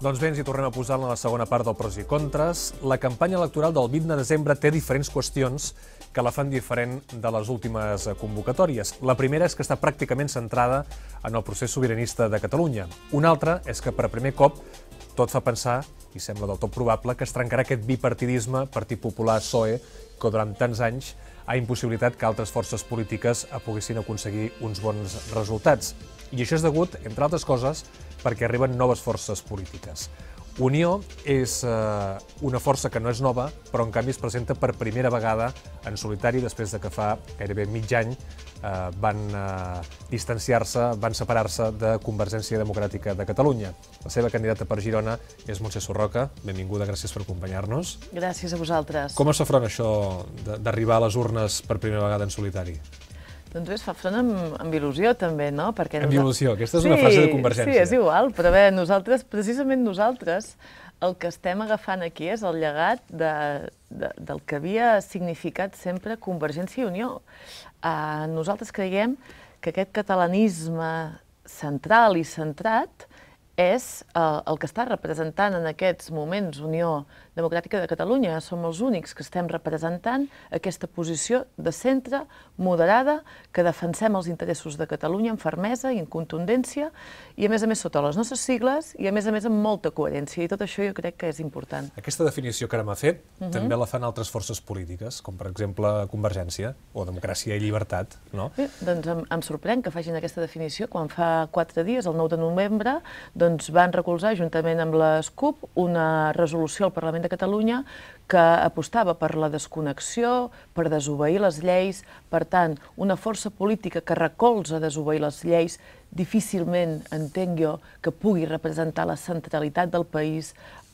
Doncs bé, ens hi tornem a posar en la segona part del pros i contres. La campanya electoral del 20 de desembre té diferents qüestions que la fan diferent de les últimes convocatòries. La primera és que està pràcticament centrada en el procés sobiranista de Catalunya. Una altra és que per primer cop tot fa pensar, i sembla del tot probable, que es trencarà aquest bipartidisme Partit Popular-PSOE que durant tants anys ha impossibilitat que altres forces polítiques poguessin aconseguir uns bons resultats. I això és degut, entre altres coses, perquè arriben noves forces polítiques. Unió és una força que no és nova, però en canvi es presenta per primera vegada en solitari després de que fa gairebé mig any van distanciar-se, van separar-se de Convergència Democràtica de Catalunya. La seva candidata per Girona és Montse Surroca. Benvinguda, gràcies per acompanyar-nos. Gràcies a vosaltres. Com es fa front això d'arribar a les urnes per primera vegada en solitari? Doncs bé, es fa front amb il·lusió també, no? Amb il·lusió, aquesta és una frase de Convergència. Sí, és igual, però bé, precisament nosaltres, el que estem agafant aquí és el llegat del que havia significat sempre Convergència i Unió. Nosaltres creiem que aquest catalanisme central i centrat és el que està representant en aquests moments Unió Democràtica de Catalunya. Som els únics que estem representant aquesta posició de centre, moderada, que defensem els interessos de Catalunya amb fermesa i amb contundència, i a més sota les nostres sigles, i a més amb molta coherència, i tot això jo crec que és important. Aquesta definició que ara m'ha fet també la fan altres forces polítiques, com per exemple Convergència o Democràcia i Llibertat, no? Bé, doncs em sorprèn que facin aquesta definició quan fa 4 dies, el 9 de novembre, doncs van recolzar, juntament amb les CUP, una resolució al Parlament de Catalunya que apostava per la desconnexió, per desobeir les lleis. Per tant, una força política que recolza desobeir les lleis difícilment, entenc jo, que pugui representar la centralitat del país,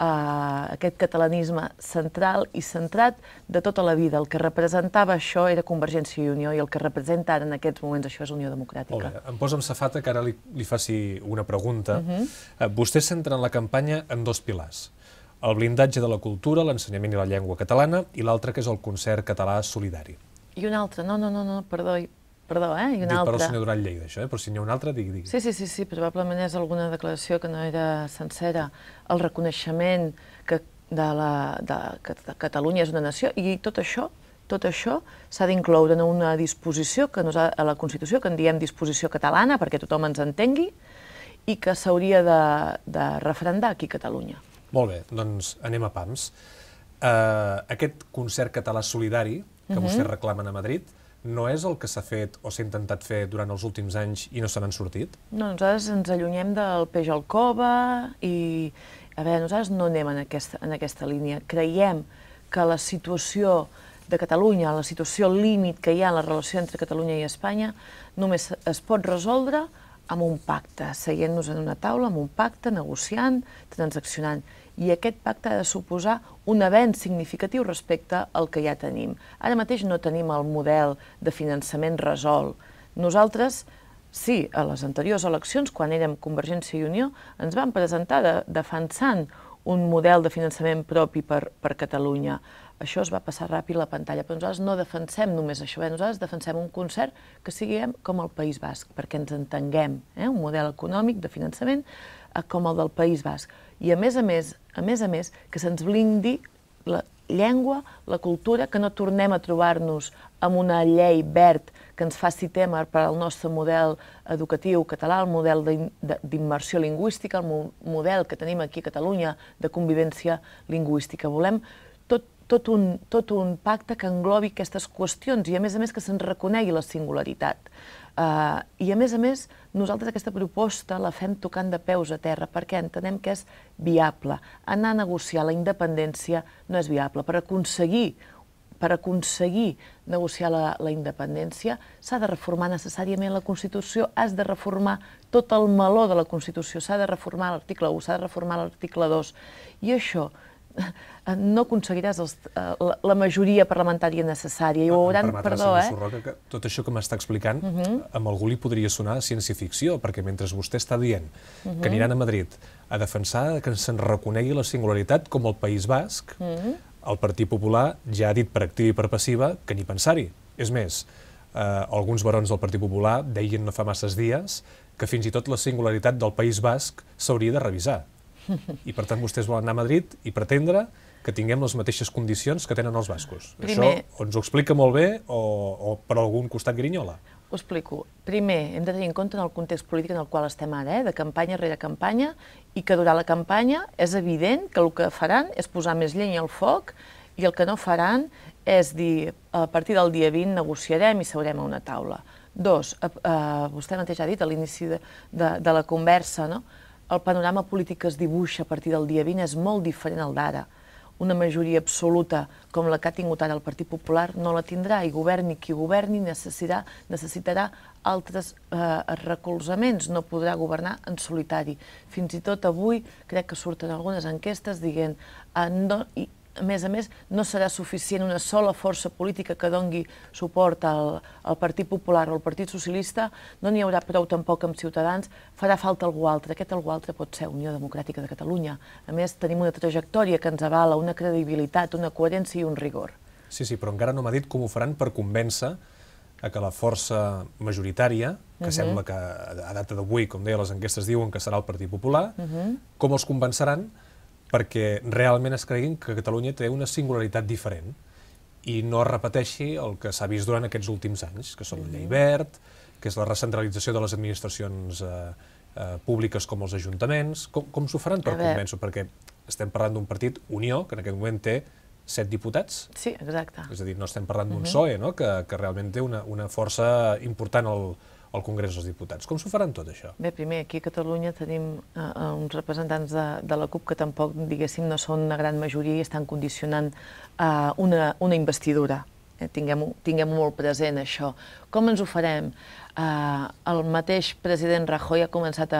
aquest catalanisme central i centrat de tota la vida. El que representava això era Convergència i Unió, i el que representa ara en aquests moments això és Unió Democràtica. Molt bé, em posa amb safata que ara li faci una pregunta. Vostès centren la campanya en 2 pilars: el blindatge de la cultura, l'ensenyament i la llengua catalana, i l'altre que és el concert català solidari. I un altre, no, perdó, i un Dit altre. per el senyor Duran Lleida, això, però si n'hi ha un altre, digui. Sí, probablement és alguna declaració que no era sencera. El reconeixement que Catalunya és una nació, i tot això s'ha d'incloure en una disposició, a la Constitució, que en diem disposició catalana, perquè tothom ens entengui, i que s'hauria de referendar aquí a Catalunya. Molt bé, doncs anem a pams. Aquest concert català solidari que vostès reclamen a Madrid no és el que s'ha fet o s'ha intentat fer durant els últims anys i no se n'han sortit? No, nosaltres ens allunyem del peix al cova i, a veure, nosaltres no anem en aquesta línia. Creiem que la situació de Catalunya, la situació límit que hi ha en la relació entre Catalunya i Espanya, només es pot resoldre amb un pacte, seient-nos en una taula, amb un pacte, negociant, transaccionant. I aquest pacte ha de suposar un avenç significatiu respecte al que ja tenim. Ara mateix no tenim el model de finançament resolt. Nosaltres, sí, a les anteriors eleccions, quan érem Convergència i Unió, ens vam presentar defensant un model de finançament propi per Catalunya. Això es va passar ràpid a la pantalla, però nosaltres no defensem només això, nosaltres defensem un concert que sigui com el País Basc, perquè ens entenguem, un model econòmic de finançament com el del País Basc. I a més a més, que se'ns blindi la llengua, la cultura, que no tornem a trobar-nos amb una llei verd que ens faci tema per al nostre model educatiu català, el model d'immersió lingüística, el model que tenim aquí a Catalunya de convivència lingüística. Volem tot un pacte que englobi aquestes qüestions i, a més, que se'n reconegui la singularitat. I, a més, nosaltres aquesta proposta la fem tocant de peus a terra perquè entenem que és viable. Anar a negociar la independència no és viable. Per aconseguir negociar la independència s'ha de reformar necessàriament la Constitució, has de reformar tot el meló de la Constitució, s'ha de reformar l'article 1, s'ha de reformar l'article 2, i això no aconseguiràs la majoria parlamentària necessària. I ho veuran, perdó, Surroca, que tot això que m'està explicant, amb algú li podria sonar ciència-ficció, perquè mentre vostè està dient que aniran a Madrid a defensar que se'n reconegui la singularitat com el País Basc, el Partit Popular ja ha dit per activa i per passiva que ni pensar-hi. És més, alguns barons del Partit Popular deien no fa masses dies que fins i tot la singularitat del País Basc s'hauria de revisar. I per tant vostès volen anar a Madrid i pretendre que tinguem les mateixes condicions que tenen els bascos. Això o ens ho explica molt bé o per algun costat grinyola. Ho explico. Primer, hem de tenir en compte en el context polític en el qual estem ara, de campanya rere campanya, i que durant la campanya és evident que el que faran és posar més llenya al foc i el que no faran és dir, a partir del dia 20 negociarem i seurem a una taula. Dos, vostè mateix ha dit a l'inici de la conversa, no? El panorama polític que es dibuixa a partir del dia 20 és molt diferent al d'ara. Una majoria absoluta com la que ha tingut ara el Partit Popular no la tindrà i governi qui governi necessitarà altres recolzaments, no podrà governar en solitari. Fins i tot avui crec que surten algunes enquestes dient a més, no serà suficient una sola força política que doni suport al Partit Popular o al Partit Socialista, no n'hi haurà prou tampoc amb Ciutadans, farà falta algú altre. Aquest algú altre pot ser Unió Democràtica de Catalunya. A més, tenim una trajectòria que ens avala, una credibilitat, una coherència i un rigor. Sí, però encara no m'ha dit com ho faran per convèncer que la força majoritària, que sembla que a data d'avui, com deia, les enquestes diuen que serà el Partit Popular, com els convenceran perquè realment es creguin que Catalunya té una singularitat diferent i no repeteixi el que s'ha vist durant aquests últims anys, que són la llei verd, que és la recentralització de les administracions públiques com els ajuntaments. Com s'ho faran per convèncer? Perquè estem parlant d'un partit, Unió, que en aquest moment té 7 diputats. Sí, exacte. És a dir, no estem parlant d'un PSOE, que realment té una força important al Congrés dels Diputats. Com s'ho faran tot, això? Bé, primer, aquí a Catalunya tenim uns representants de la CUP que tampoc, diguéssim, no són una gran majoria i estan condicionant una investidura. Tinguem molt present això. Com ens ho farem? El mateix president Rajoy ha començat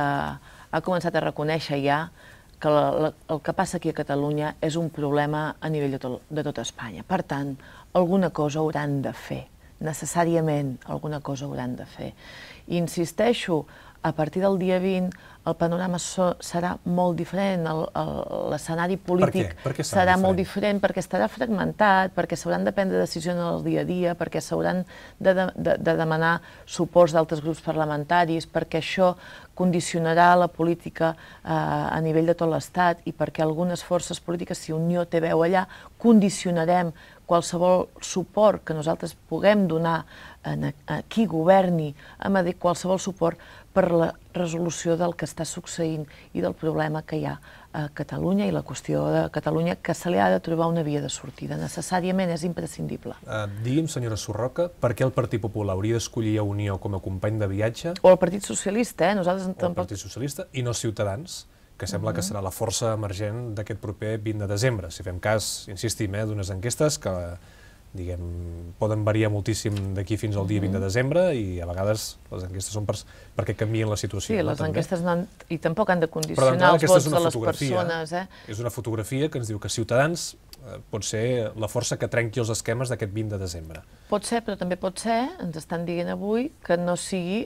a reconèixer ja que el que passa aquí a Catalunya és un problema a nivell de tota Espanya. Per tant, alguna cosa hauran de fer. Necessàriament alguna cosa hauran de fer. I insisteixo, a partir del dia 20 el panorama serà molt diferent, l'escenari polític serà molt diferent perquè estarà fragmentat, perquè s'hauran de prendre decisions al dia a dia, perquè s'hauran de demanar suports d'altres grups parlamentaris, perquè això condicionarà la política a nivell de tot l'Estat i perquè algunes forces polítiques, si Unió té veu allà, condicionarem qualsevol suport que nosaltres puguem donar a qui governi a Madrid, qualsevol suport per la resolució del que està succeint i del problema que hi ha a Catalunya i la qüestió de Catalunya, que se li ha de trobar una via de sortida. Necessàriament és imprescindible. Digui'm, senyora Surroca, per què el Partit Popular hauria d'escollir a Unió com a company de viatge? O el Partit Socialista, nosaltres tampoc... O el Partit Socialista, i no Ciutadans, que sembla que serà la força emergent d'aquest proper 20 de desembre. Si fem cas, insistim, d'unes enquestes que, diguem, poden variar moltíssim d'aquí fins al dia 20 de desembre i a vegades les enquestes són perquè canvien la situació. Sí, les enquestes no i tampoc han de condicionar els vots de les persones. És una fotografia que ens diu que Ciutadans pot ser la força que trenqui els esquemes d'aquest 20 de desembre. Pot ser, però també pot ser, ens estan dient avui, que no sigui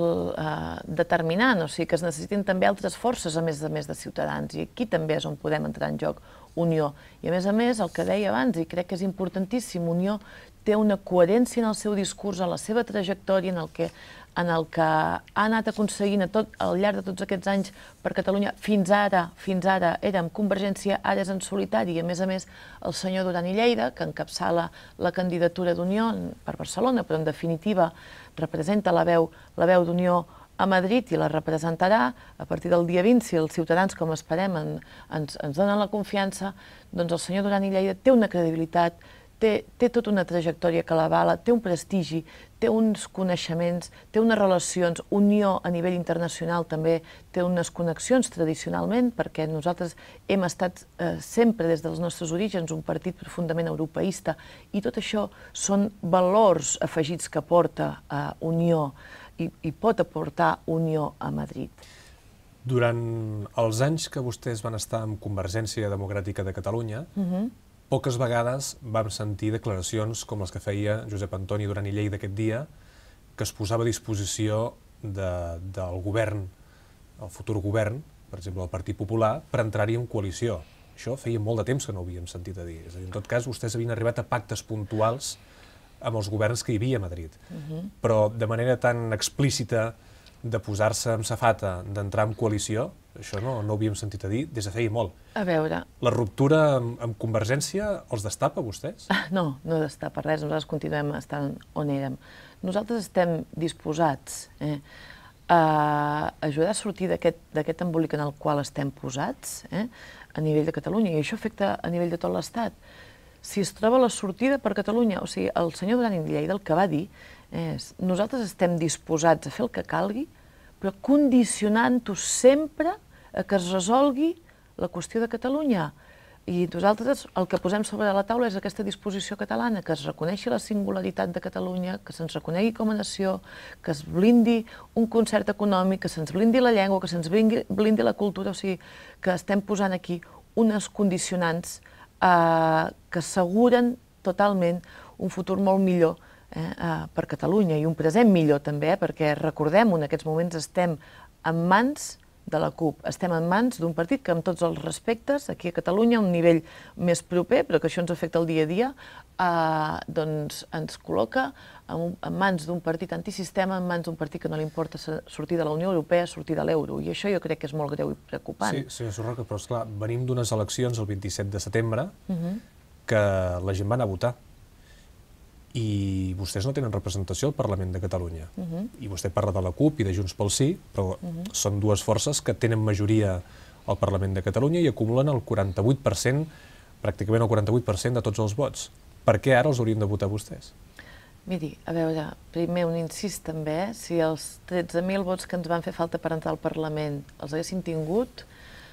determinant, o sigui que es necessitin també altres forces a més de Ciutadans, i aquí també és on podem entrar en joc Unió. I a més, el que deia abans, i crec que és importantíssim, Unió té una coherència en el seu discurs, en la seva trajectòria, en el que ha anat aconseguint al llarg de tots aquests anys per Catalunya. Fins ara érem Convergència, ara és en solitari, i a més, el senyor Duran i Lleida, que encapçala la candidatura d'Unió per Barcelona, però en definitiva representa la veu d'Unió a Madrid i la representarà a partir del dia 20, si els ciutadans, com esperem, ens donen la confiança, doncs el senyor Duran i Lleida té una credibilitat, té tota una trajectòria que l'avala, té un prestigi, té uns coneixements, té unes relacions. Unió a nivell internacional també té unes connexions tradicionalment, perquè nosaltres hem estat sempre des dels nostres orígens un partit profundament europeista, i tot això són valors afegits que porta Unió i pot aportar Unió a Madrid. Durant els anys que vostès van estar amb Convergència Democràtica de Catalunya, poques vegades vam sentir declaracions com les que feia Josep Antoni Duran i Lleida aquest dia, que es posava a disposició del govern, el futur govern, per exemple el Partit Popular, per entrar-hi en coalició. Això feia molt de temps que no ho havíem sentit a dir. És a dir, en tot cas, vostès havien arribat a pactes puntuals amb els governs que hi havia a Madrid. Però de manera tan explícita de posar-se amb safata, d'entrar en coalició, Això no ho havíem sentit a dir des de feia molt. A veure... La ruptura amb Convergència els destapa, vostès? No destapa res, nosaltres continuem estant on érem. Nosaltres estem disposats a ajudar a sortir d'aquest embolic en el qual estem posats a nivell de Catalunya, i això afecta a nivell de tot l'Estat. Si es troba la sortida per Catalunya, o sigui, el senyor Duran i Lleida el que va dir és nosaltres estem disposats a fer el que calgui, però condicionant-ho sempre a que es resolgui la qüestió de Catalunya. I nosaltres el que posem sobre la taula és aquesta disposició catalana, que es reconeixi la singularitat de Catalunya, que se'ns reconegui com a nació, que es blindi un concert econòmic, que se'ns blindi la llengua, que se'ns blindi la cultura, o sigui, que estem posant aquí unes condicionants que asseguren totalment un futur molt millor per Catalunya i un present millor també, perquè recordem-ho, en aquests moments estem en mans de la CUP. Estem en mans d'un partit que, amb tots els respectes, aquí a Catalunya, a un nivell més proper, però que això ens afecta el dia a dia, doncs ens col·loca en mans d'un partit antisistema, en mans d'un partit que no li importa sortir de la Unió Europea, sortir de l'euro. I això jo crec que és molt greu i preocupant. Sí, senyor Surroca, però esclar, venim d'unes eleccions el 27 de setembre que la gent va anar a votar. I vostès no tenen representació al Parlament de Catalunya. I vostè parla de la CUP i de Junts pel Sí, però són dues forces que tenen majoria al Parlament de Catalunya i acumulen el 48%, pràcticament el 48% de tots els vots. Per què ara els haurien de votar vostès? Miri, a veure, primer un incís també, si els 13.000 vots que ens van fer falta per entrar al Parlament els haguéssim tingut,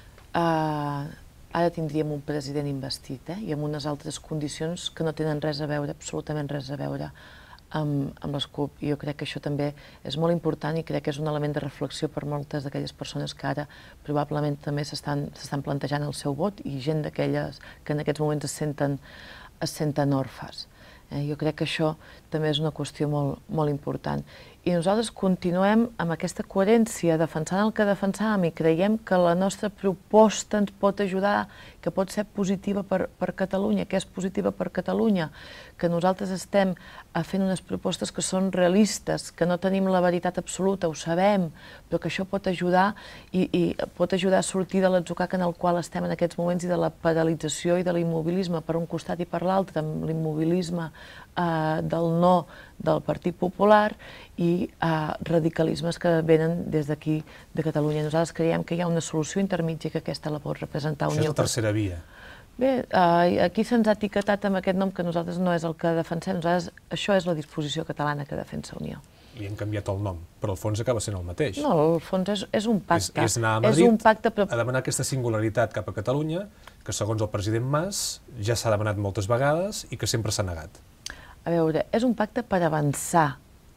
ara tindríem un president investit i amb unes altres condicions que no tenen res a veure, absolutament res a veure amb les CUP. I jo crec que això també és molt important i crec que és un element de reflexió per moltes d'aquelles persones que ara probablement també s'estan plantejant el seu vot i gent d'aquelles que en aquests moments es senten orfes. Jo crec que això també és una qüestió molt important. I nosaltres continuem amb aquesta coherència, defensant el que defensàvem i creiem que la nostra proposta ens pot ajudar, que pot ser positiva per Catalunya, que és positiva per Catalunya, que nosaltres estem fent unes propostes que són realistes, que no tenim la veritat absoluta, ho sabem, però que això pot ajudar i pot ajudar a sortir de l'atzucac en el qual estem en aquests moments i de la paralització i de l'immobilisme per un costat i per l'altre, amb l'immobilisme del no del Partit Popular i radicalismes que venen des d'aquí de Catalunya. Nosaltres creiem que hi ha una solució intermitja que aquesta la pot representar Unió. Això és la tercera via. Bé, aquí se'ns ha etiquetat amb aquest nom que nosaltres no és el que defensem. Nosaltres, això és la disposició catalana que defensa Unió. Li han canviat el nom, però el fons acaba sent el mateix. No, el fons és un pacte. És anar a Madrid a demanar aquesta singularitat cap a Catalunya, que segons el president Mas ja s'ha demanat moltes vegades i que sempre s'ha negat. A veure, és un pacte per avançar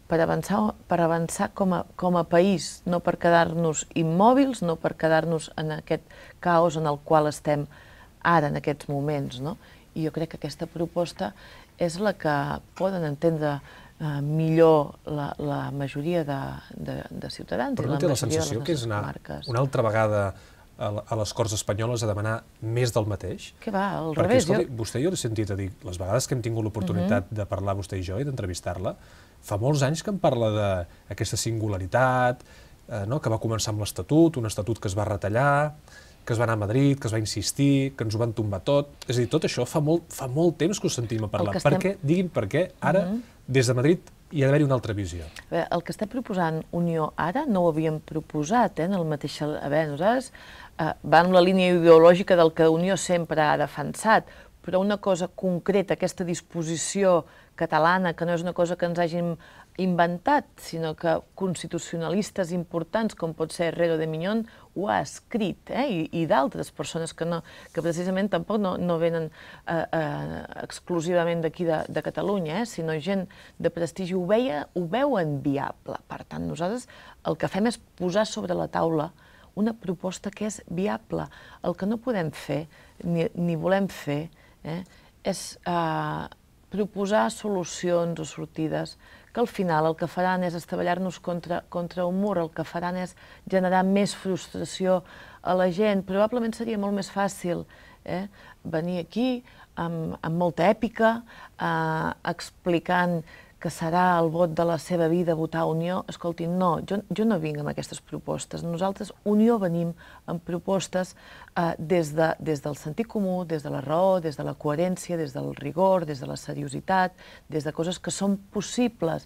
com a país, no per quedar-nos immòbils, no per quedar-nos en aquest caos en el qual estem ara, en aquests moments. I jo crec que aquesta proposta és la que poden entendre millor la majoria de ciutadans. Però no té la sensació que és anar una altra vegada a les Corts Espanyoles a demanar més del mateix? Què va, al revés. Perquè, vostè jo l'he sentit a dir, les vegades que hem tingut l'oportunitat de parlar vostè i jo i d'entrevistar-la, fa molts anys que em parla d'aquesta singularitat, que va començar amb l'Estatut, un Estatut que es va retallar, que es va anar a Madrid, que es va insistir, que ens ho van tombar tot. És a dir, tot això fa molt temps que ho sentim a parlar. Per què, digui'm per què, ara, des de Madrid, hi ha d'haver-hi una altra visió? El que està proposant Unió ara no ho havíem proposat en el mateix... A veure, nosaltres va en la línia ideològica del que Unió sempre ha defensat, però una cosa concreta, aquesta disposició catalana, que no és una cosa que ens hàgim inventat, sinó que constitucionalistes importants, com pot ser Herrero de Miñón, ho ha escrit, i d'altres persones que precisament tampoc no venen exclusivament d'aquí de Catalunya, sinó gent de prestigi, ho veuen viable. Per tant, nosaltres el que fem és posar sobre la taula una proposta que és viable. El que no podem fer, ni volem fer, és proposar solucions o sortides que al final el que faran és estavellar-nos contra un mur, el que faran és generar més frustració a la gent. Probablement seria molt més fàcil venir aquí amb molta èpica, explicant que serà el vot de la seva vida votar Unió, escolti, no, jo no vinc amb aquestes propostes. Nosaltres, Unió, venim amb propostes des del sentit comú, des de la raó, des de la coherència, des del rigor, des de la seriositat, des de coses que són possibles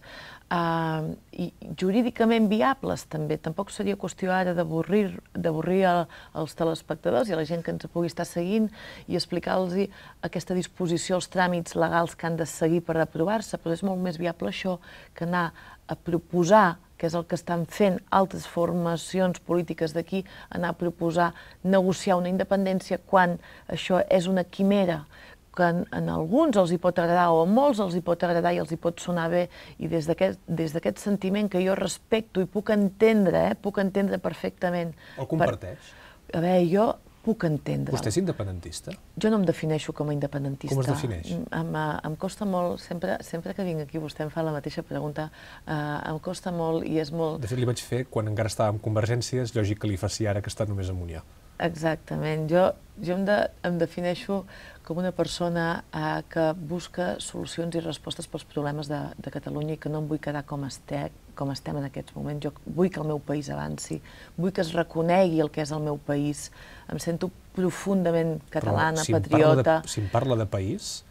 i jurídicament viables, també. Tampoc seria qüestió ara d'avorrir els telespectadors i a la gent que ens pugui estar seguint i explicar-los aquesta disposició, els tràmits legals que han de seguir per aprovar-se, però és molt més viable això que anar a proposar, que és el que estan fent altres formacions polítiques d'aquí, anar a proposar negociar una independència quan això és una quimera, que a alguns els hi pot agradar o a molts els hi pot agradar i els hi pot sonar bé, i des d'aquest sentiment que jo respecto i puc entendre perfectament. El comparteix? A veure, jo puc entendre. Vostè és independentista? Jo no em defineixo com a independentista. Com es defineix? Em costa molt, sempre que vinc aquí vostè em fa la mateixa pregunta, em costa molt i és molt... De fet, li vaig fer quan encara estava en Convergència, és lògic que li faci ara que està només amb Unió. Exactament. Jo em defineixo com una persona que busca solucions i respostes pels problemes de Catalunya i que no em vull quedar com estem en aquests moments. Jo vull que el meu país avanci, vull que es reconegui el que és el meu país. Em sento profundament catalana, patriota. Si em parla de país,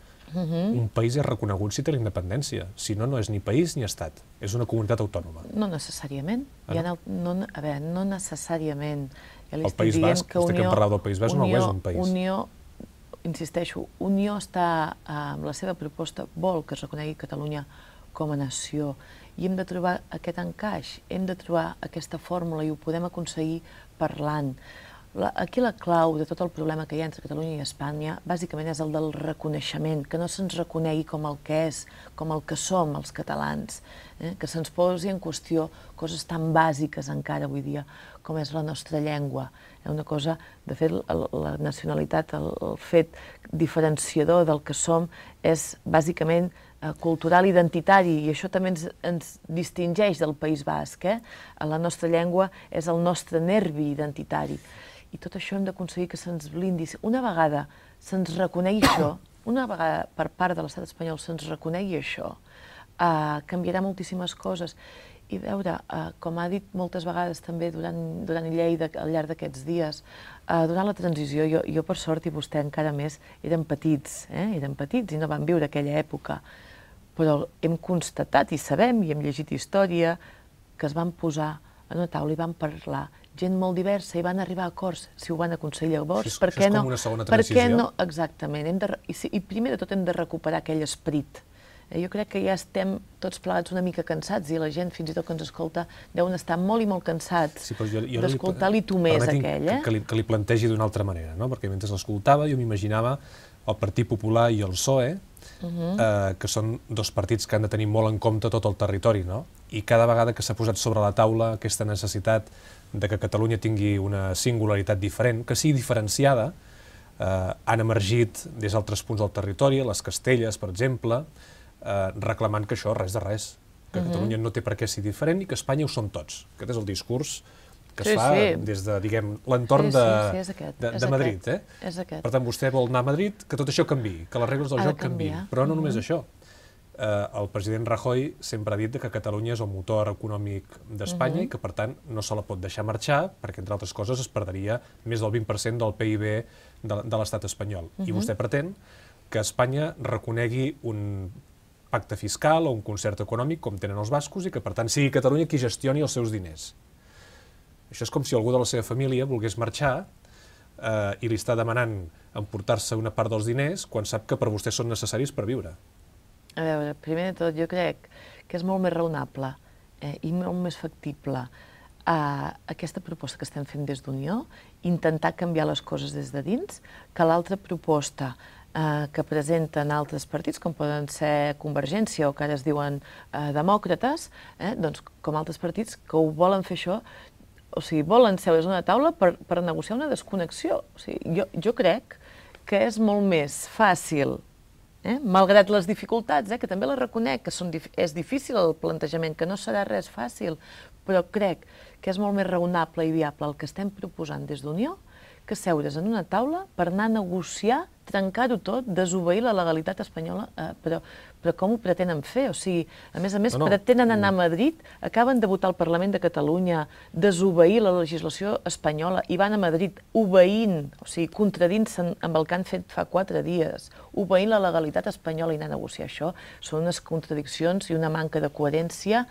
un país és reconegut si té la independència. Si no, no és ni país ni estat. És una comunitat autònoma. No necessàriament. A veure, no necessàriament. El País Basc, vostè que em parlava del País Basc, no és un país. Unió, insisteixo, Unió està, amb la seva proposta, vol que es reconegui Catalunya com a nació. I hem de trobar aquest encaix, hem de trobar aquesta fórmula i ho podem aconseguir parlant. Aquí la clau de tot el problema que hi ha entre Catalunya i Espanya bàsicament és el del reconeixement, que no se'ns reconegui com el que és, com el que som els catalans, que se'ns posi en qüestió coses tan bàsiques encara avui dia com és la nostra llengua. Una cosa, de fet, la nacionalitat, el fet diferenciador del que som és bàsicament cultural identitari, i això també ens distingeix del País Basc. La nostra llengua és el nostre nervi identitari. I tot això hem d'aconseguir que se'ns blindi. Una vegada se'ns reconegui això, una vegada per part de l'estat espanyol se'ns reconegui això, canviarà moltíssimes coses. I veure, com ha dit moltes vegades també durant Lleida al llarg d'aquests dies, durant la transició, jo per sort i vostè encara més, érem petits i no vam viure aquella època, però hem constatat i sabem i hem llegit història que es van posar a una taula i van parlar gent molt diversa i van arribar a acords. Si ho van aconseguir llavors, per què no? Això és com una segona transició? Exactament. I primer de tot hem de recuperar aquell esperit. Jo crec que ja estem tots plegats una mica cansats i la gent, fins i tot que ens escolta, deuen estar molt i molt cansats d'escoltar l'itomès aquell. Que li plantegi d'una altra manera, perquè mentre l'escoltava jo m'imaginava el Partit Popular i el PSOE, que són dos partits que han de tenir molt en compte tot el territori, i cada vegada que s'ha posat sobre la taula aquesta necessitat de que Catalunya tingui una singularitat diferent, que sigui diferenciada, han emergit des d'altres punts del territori, les Castelles, per exemple, reclamant que això res de res, que Catalunya no té per què ser diferent i que Espanya ho som tots. Aquest és el discurs que es fa des de, diguem, l'entorn de Madrid. Per tant, vostè vol anar a Madrid, que tot això canviï, que les regles del joc canviïn. Però no només això. El president Rajoy sempre ha dit que Catalunya és el motor econòmic d'Espanya i que, per tant, no se la pot deixar marxar perquè, entre altres coses, es perdria més del 20% del PIB de l'estat espanyol. I vostè pretén que Espanya reconegui un pacte fiscal o un concert econòmic com tenen els bascos i que, per tant, sigui Catalunya qui gestioni els seus diners. Això és com si algú de la seva família volgués marxar i li està demanant emportar-se una part dels diners quan sap que per vostè són necessaris per viure. A veure, primer de tot, jo crec que és molt més raonable i molt més factible aquesta proposta que estem fent des d'Unió, intentar canviar les coses des de dins, que l'altra proposta que presenten altres partits, com poden ser Convergència o que ara es diuen demòcrates, doncs com altres partits que ho volen fer això, o sigui, volen seure's a una taula per negociar una desconnexió. O sigui, jo crec que és molt més fàcil, malgrat les dificultats, que també les reconec, que és difícil el plantejament, que no serà res fàcil, però crec que és molt més raonable i viable el que estem proposant des d'Unió que seure's en una taula per anar a negociar, trencar-ho tot, desobeir la legalitat espanyola, però com ho pretenen fer? O sigui, a més, pretenen anar a Madrid, acaben de votar al Parlament de Catalunya, desobeir la legislació espanyola i van a Madrid obeint, o sigui, contradint-se amb el que han fet fa 4 dies, obeint la legalitat espanyola i anar a negociar això, són unes contradiccions i una manca de coherència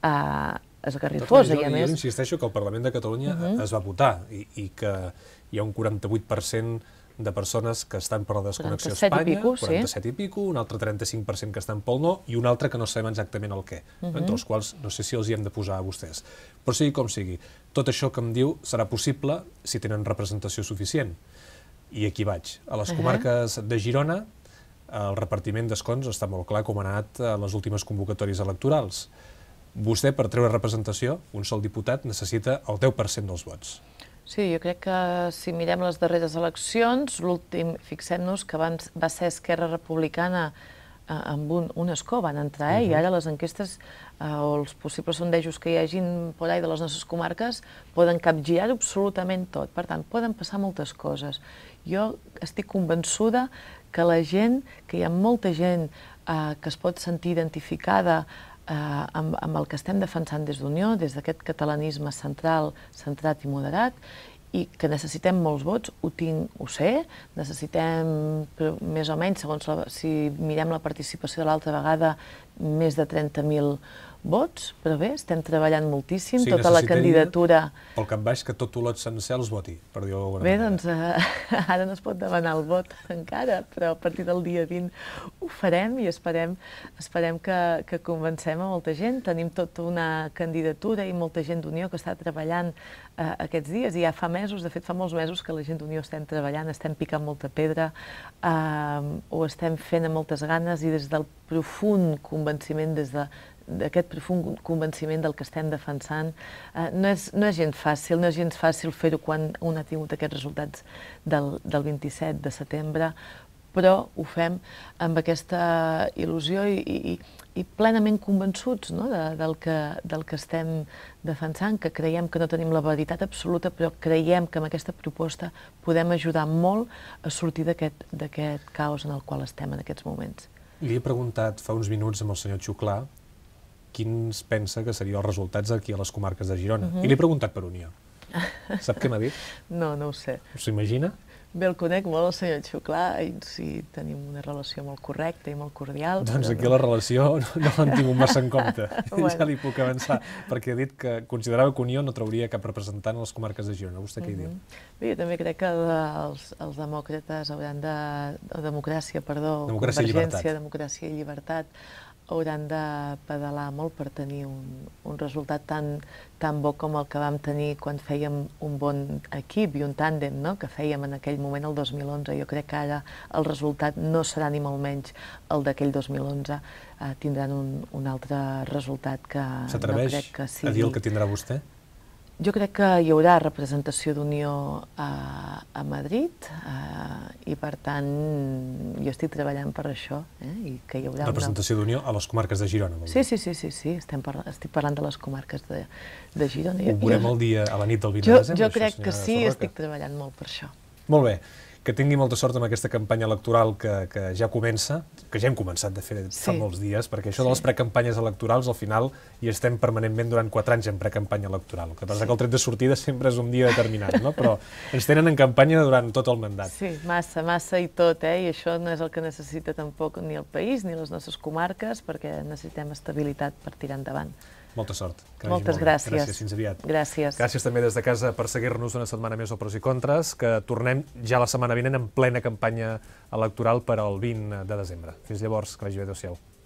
esgarrifosa. Jo insisteixo que el Parlament de Catalunya es va votar i que hi ha un 48% de persones que estan per la desconnexió a Espanya, 47 i pico, un altre 35% que estan pel no i un altre que no sabem exactament el què, entre els quals no sé si els hi hem de posar a vostès. Però sigui com sigui, tot això que em diu serà possible si tenen representació suficient. I aquí vaig. A les comarques de Girona, el repartiment d'escons està molt clar com ha anat a les últimes convocatòries electorals. Vostè, per treure representació, un sol diputat necessita el 10% dels vots. Sí, jo crec que si mirem les darreres eleccions, l'últim, fixem-nos que abans va ser Esquerra Republicana amb un escó, van entrar, i ara les enquestes o els possibles sondejos que hi hagin per ahí de les nostres comarques poden capgirar absolutament tot. Per tant, poden passar moltes coses. Jo estic convençuda que la gent, que hi ha molta gent que es pot sentir identificada amb el que estem defensant des d'Unió, des d'aquest catalanisme centrat i moderat, i que necessitem molts vots, ho sé, necessitem més o menys, segons si mirem la participació de l'altra vegada, més de 30.000 vots, però bé, estem treballant moltíssim, tota la candidatura... Pel cap baix que tot Olot sencer els voti, per dir-ho d'alguna manera. Bé, doncs ara no es pot demanar el vot encara, però a partir del dia 20 ho farem i esperem que convencem a molta gent. Tenim tota una candidatura i molta gent d'Unió que està treballant aquests dies, i ja fa mesos, de fet fa molts mesos que la gent d'Unió estem treballant, estem picant molta pedra, ho estem fent amb moltes ganes i des del profund convenciment, d'aquest profund convenciment del que estem defensant. No és gens fàcil, no és gens fàcil fer-ho quan un ha tingut aquests resultats del 27 de setembre, però ho fem amb aquesta il·lusió i plenament convençuts del que estem defensant, que creiem que no tenim la veritat absoluta, però creiem que amb aquesta proposta podem ajudar molt a sortir d'aquest caos en el qual estem en aquests moments. Li he preguntat fa uns minuts amb el senyor Xuclà quins pensa que serien els resultats aquí a les comarques de Girona. I li he preguntat per Unió. Sap què m'ha dit? No ho sé. S'ho imagina? Bé, el conec molt, el senyor Xuclà, i sí, tenim una relació molt correcta i molt cordial. Doncs aquí la relació no l'han tingut massa en compte. Ja li puc avançar, perquè ha dit que considerava que Unió no trauria cap representant a les comarques de Girona. Vostè què hi diu? Bé, jo també crec que els demòcrates hauran de... Democràcia i llibertat hauran de pedalar molt per tenir un resultat tan bo com el que vam tenir quan fèiem un bon equip i un tàndem que fèiem en aquell moment, el 2011. Jo crec que ara el resultat no serà ni molt menys el d'aquell 2011. Tindran un altre resultat que no crec que sigui... S'atreveix a dir el que tindrà vostè? Jo crec que hi haurà representació d'Unió a Madrid i, per tant, jo estic treballant per això. I que hi haurà representació d'Unió a les comarques de Girona, vol dir? Sí, estic parlant de les comarques de Girona. Ho veurem el dia, a la nit del 20 de desembre? Jo crec que sí, estic treballant molt per això. Molt bé. Que tingui molta sort amb aquesta campanya electoral que ja comença, que ja hem començat de fer fa molts dies, perquè això de les precampanyes electorals, al final, hi estem permanentment durant 4 anys en precampanya electoral. El que passa que el tret de sortida sempre és un dia determinat, però ens tenen en campanya durant tot el mandat. Sí, massa i tot, i això no és el que necessita tampoc ni el país ni les nostres comarques, perquè necessitem estabilitat per tirar endavant. Molta sort. Moltes gràcies. Gràcies, fins aviat. Gràcies. Gràcies també des de casa per seguir-nos una setmana més al Pros i Contres, que tornem ja la setmana vinent en plena campanya electoral per al 20 de desembre. Fins llavors, que vagi bé, adéu-siau.